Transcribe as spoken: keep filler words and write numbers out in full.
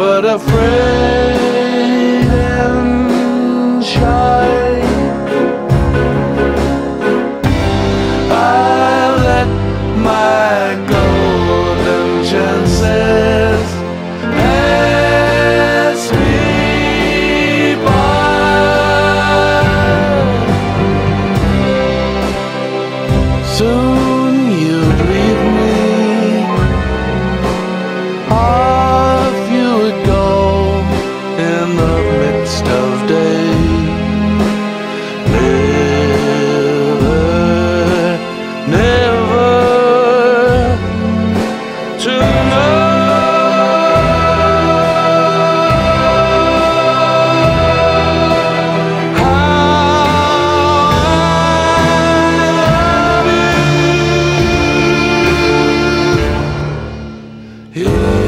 but afraid and shy. I let my golden chances pass me by. Soon you'd leave me, off you would go in the midst of day. Never, never to know how I love you.